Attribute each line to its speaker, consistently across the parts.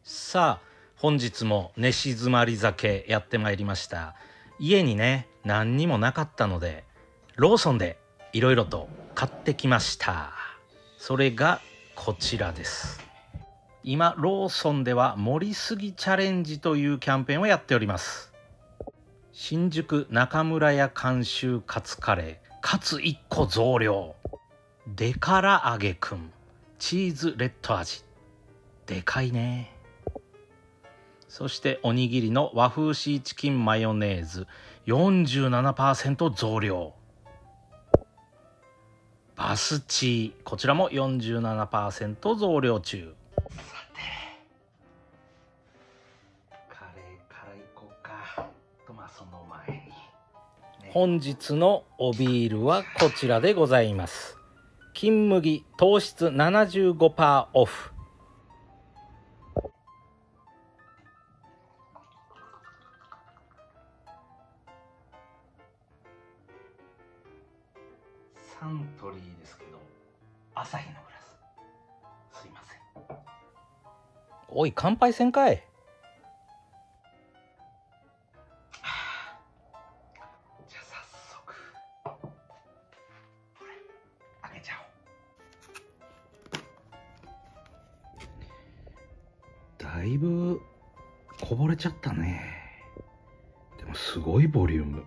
Speaker 1: さあ本日も寝静まり酒やってまいりました。家にね何にもなかったのでローソンでいろいろと買ってきました。それがこちらです。今ローソンでは盛りすぎチャレンジというキャンペーンをやっております。新宿中村屋監修カツカレーカツ1個増量デカラ揚げくんチーズレッド味でかいね。そしておにぎりの和風シーチキンマヨネーズ 47% 増量バスチーこちらも 47% 増量中。さてカレーからいこうかとその前に、本日のおビールはこちらでございます。金麦糖質 75% オフサントリーですけど朝日のグラスすいません。おい乾杯せんかい。じゃあ早速これ開けちゃおう。だいぶこぼれちゃったね。でもすごいボリューム。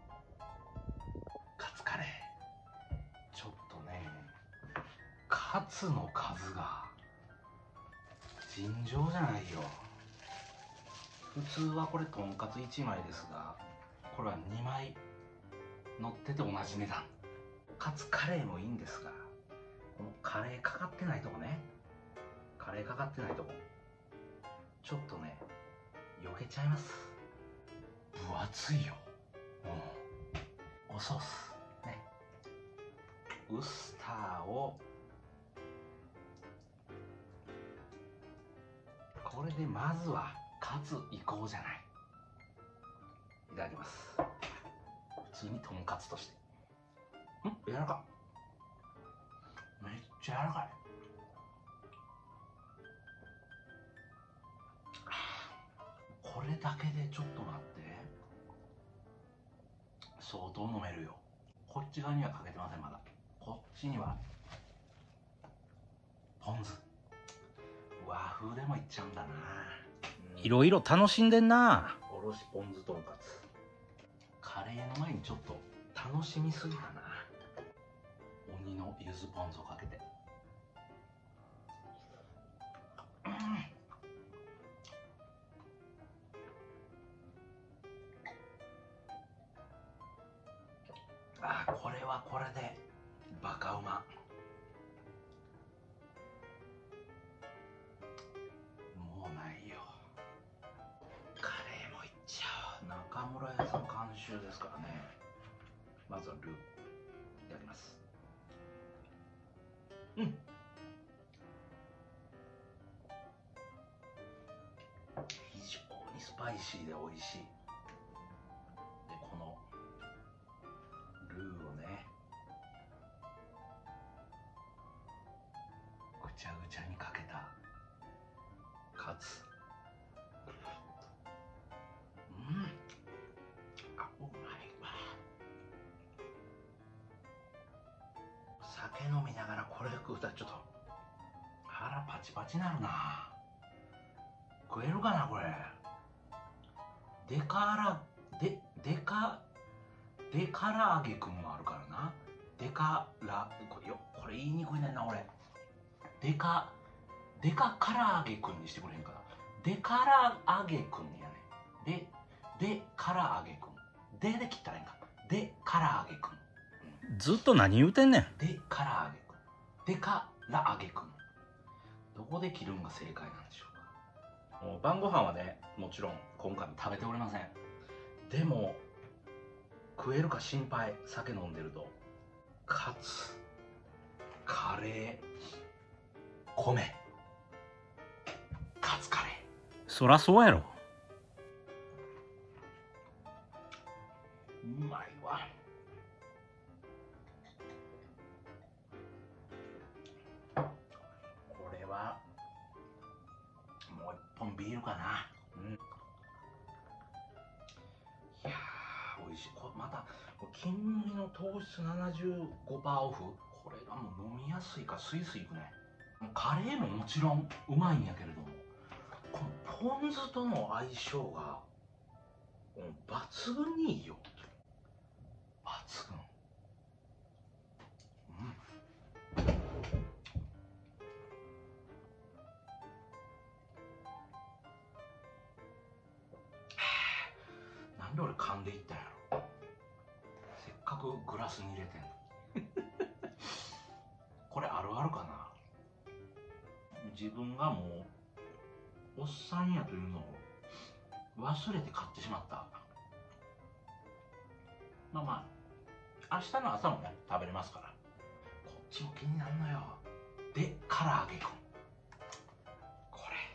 Speaker 1: カツカレーちょっとねカツの数が尋常じゃないよ。普通はこれとんかつ1枚ですがこれは2枚乗ってて同じ値段。カツカレーもいいんですがこのカレーかかってないとこね、カレーかかってないとこちょっとね避けちゃいます。分厚いよ。おソースね、ウスターをこれでまずはカツいこうじゃない。いただきます。普通にとんかつとして柔らかい、めっちゃ柔らかい。これだけでちょっと待って、相当飲めるよ。こっち側にはかけてません。まだこっちにはポン酢和風でもいっちゃうんだな。いろいろ楽しんでんな。おろしポン酢とんかつカレーの前にちょっと楽しみすぎたな。鬼の柚子ポン酢をかけてこれはこれでバカうま。もうないよ。カレーもいっちゃう。中村屋さん監修ですからね。まずはルーいただきます。非常にスパイシーで美味しい。でこのルーをねぐちゃぐちゃにかけたカツうまいわ。酒飲みながらこれ食うたらちょっと腹パチパチなるな。食えるかなこれ。デカラ揚げくんもあるからな。これ言いにくいねんな俺。デカから揚げくんにしてくれへんかな。デカラ揚げくんやね。デカラ揚げくんで切ったらいいんか。デカラ揚げくん、ずっと何言うてんねん。デカラ揚げくんデカラ揚げくんどこで切るんが正解なんでしょうか。もう晩ご飯はねもちろん今回も食べておりません。でも食えるか心配。酒飲んでると。カツカレー米カツカレーそらそうやろ。うまいわ。これはもう一本ビールかな。いやー美味しい。これまた金麦の糖質 75% オフ、これがもう飲みやすいからスイスイいくね。カレーももちろんうまいんやけれども、このポン酢との相性が抜群にいいよ。抜群。なんで俺噛んでいったんやろ。せっかくグラスに入れてんの。これあるあるかな。自分がもうおっさんやというのを忘れて買ってしまった。まあ明日の朝もね食べれますから。こっちも気になるのよ。で唐揚げくん、こ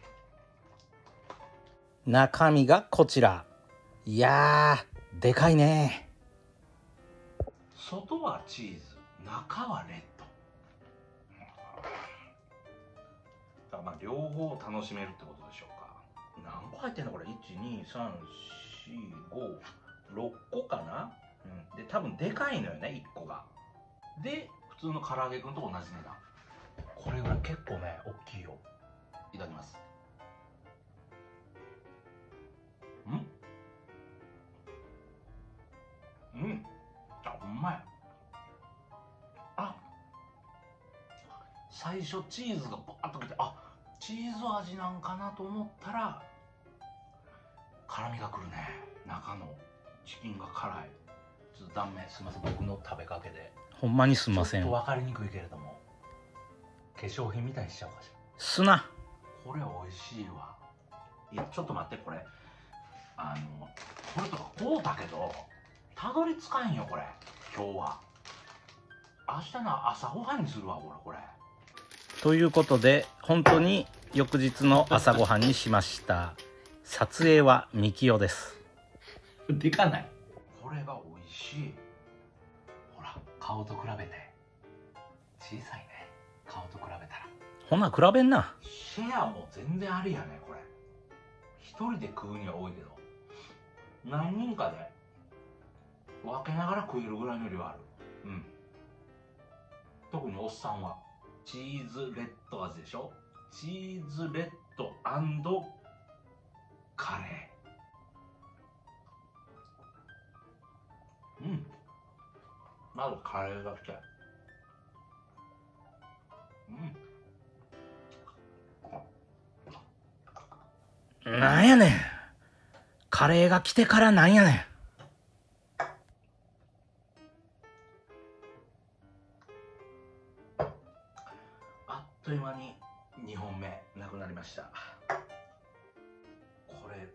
Speaker 1: れ中身がこちら。いやーでかいね。外はチーズ、中はレッド。だからまあ両方楽しめるってことでしょうか。何個入ってんのこれ。12345 6個かな。で多分でかいのよね1個が。で普通の唐揚げくんと同じ値段。これぐらい結構ね大きいよ。いただきます。あ、うまい。最初チーズがバーッときて、チーズ味なんかなと思ったら辛みがくるね。中のチキンが辛い。ちょっと断面すいません、僕の食べかけで。ほんまにすみません。ちょっと分かりにくいけれども化粧品みたいにしちゃおうかしら。すな。これ美味しいわ。いやちょっと待って、これこれとかこうだけどたどり着かんよこれ。今日は明日の朝ごはんにするわこれ。ということで本当に翌日の朝ごはんにしました。撮影はみきおです。でかない。これが美味しい。ほら顔と比べて小さいね。顔と比べたら。ほな比べんな。シェアも全然ありやねこれ。一人で食うには多いけど何人かで分けながら食えるぐらいの量ある。特におっさんはチーズレッド味でしょ。チーズレッド&カレー。まずカレーが来て。なんやねん。カレーが来てからなんやねん。あっという間に2本目なくなりました。これ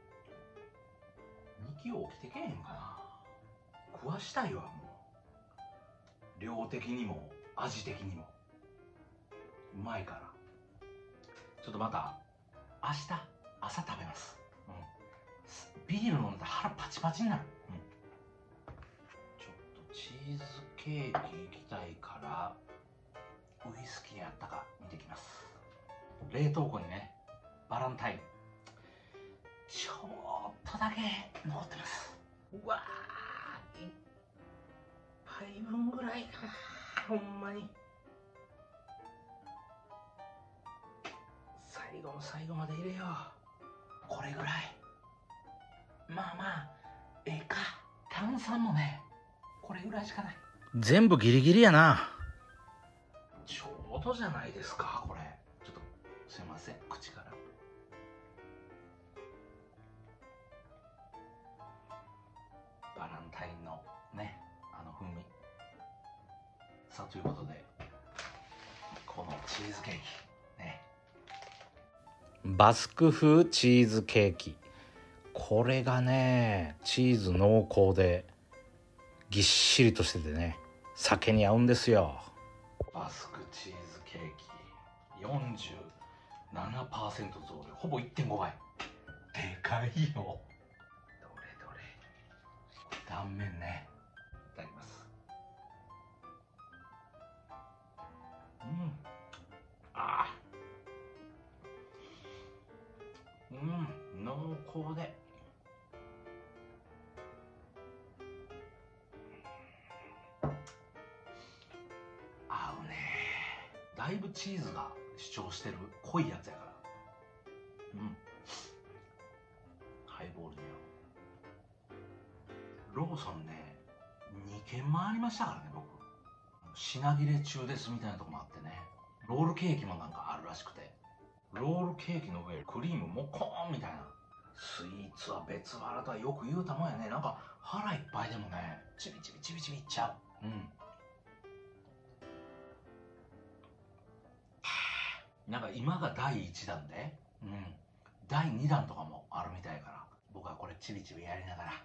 Speaker 1: 2キロ起きてけえへんかな。食わしたいわもう。量的にも味的にもうまいから。ちょっとまた明日朝食べます。ビール飲んだら腹パチパチになる。ちょっとチーズケーキ行きたいからウイスキーあったか見てきます。冷凍庫にねバランタインちょっとだけ残ってます。うわー、1杯分ぐらいかな。ほんまに最後の最後まで入れよう。これぐらい。まあええか。炭酸もねこれぐらいしかない。全部ギリギリやな。ちょうどじゃないですかこれ。ちょっとすいません、口から。バランタインのね風味。さあということでこのチーズケーキね、バスク風チーズケーキ。これがねチーズ濃厚でぎっしりとしててね酒に合うんですよ。バスクチーズケーキ 47% 増量、ほぼ 1.5 倍。でかいよ。どれどれ断面ね。いただきます。 濃厚で。合うね。だいぶチーズが主張してる濃いやつやから。ハイボールね。ローソンね、2軒回りましたからね、僕。品切れ中ですみたいなとこもあってね。ロールケーキもなんかあるらしくて。ロールケーキの上、クリームもこーんみたいな。スイーツは別腹とはよく言うたもんやね。なんか腹いっぱいでもね、ちびちびちびちびいっちゃう。なんか今が第1弾で、第2弾とかもあるみたいから、僕はこれちびちびやりながら、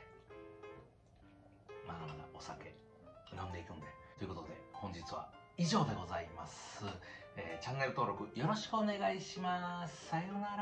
Speaker 1: まだまだお酒飲んでいくんで。ということで、本日は以上でございます。チャンネル登録よろしくお願いします。さようなら。